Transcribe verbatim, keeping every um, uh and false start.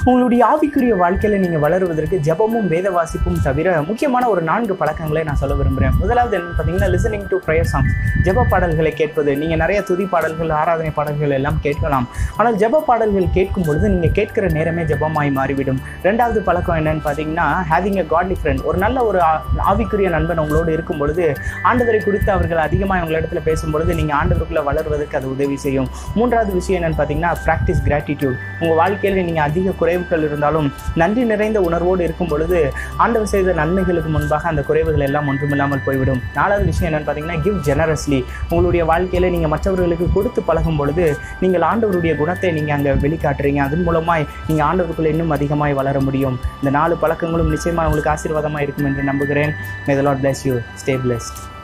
உங்களுடைய ஆவிக்குரிய வாழ்க்கையில் நீங்கள் வளருவதற்கு ஜெபமும் வேத வாசிப்பும் தவிர முக்கியமான ஒரு நான்கு பழக்கங்களை நான் சொல்ல விரும்புகிறேன். முதலாவது என்ன பார்த்தீங்கன்னா, லிசனிங் டு ப்ரேயர் சாங்ஸ், ஜெப பாடல்களை கேட்பது. நீங்கள் நிறைய துதி பாடல்கள், ஆராதனை பாடல்கள் எல்லாம் கேட்கலாம். ஆனால் ஜெப பாடல்கள் கேட்கும் பொழுது நீங்கள் கேட்கிற நேரமே ஜெபமாய் மாறிவிடும். ரெண்டாவது பழக்கம் என்னன்னு பார்த்தீங்கன்னா, ஹேவிங் எ காட்லி ஃப்ரெண்ட், ஒரு நல்ல ஒரு ஆவிக்குரிய நண்பன் உங்களோடு இருக்கும் பொழுது ஆண்டவரை குறித்து அவர்கள் அதிகமாக உங்களிடத்தில் பேசும்பொழுது நீங்கள் ஆண்டவருக்குள்ளே வளர்வதற்கு அது உதவி செய்யும். மூன்றாவது விஷயம் என்னென்னு பார்த்தீங்கன்னா, ப்ராக்டிஸ் கிராட்டிடியூட். உங்கள் வாழ்க்கையில் நீங்கள் அதிக குறைவுகள் இருந்தாலும் நன்றி நிறைந்த உணர்வோடு இருக்கும் பொழுது ஆண்டவர் செய்த நன்மைகளுக்கு முன்பாக அந்த குறைவுகள் எல்லாம் ஒன்றுமில்லாமல் போய்விடும். நாலாவது விஷயம் என்னன்னு பார்த்தீங்கன்னா, கிவ் ஜெனரஸ்லி. உங்களுடைய வாழ்க்கையில் நீங்கள் மற்றவர்களுக்கு கொடுத்து பழகும் பொழுது நீங்கள் ஆண்டவருடைய குணத்தை நீங்கள் அங்கே வெளிக்காட்டுறீங்க. அதன் மூலமாய் நீங்கள் ஆண்டவருக்குள்ளே இன்னும் அதிகமாய் வளர முடியும். இந்த நாலு பழக்கங்களும் நிச்சயமாக உங்களுக்கு ஆசீர்வாதமாக இருக்கும் என்று நம்புகிறேன். May the Lord bless you. Stay blessed.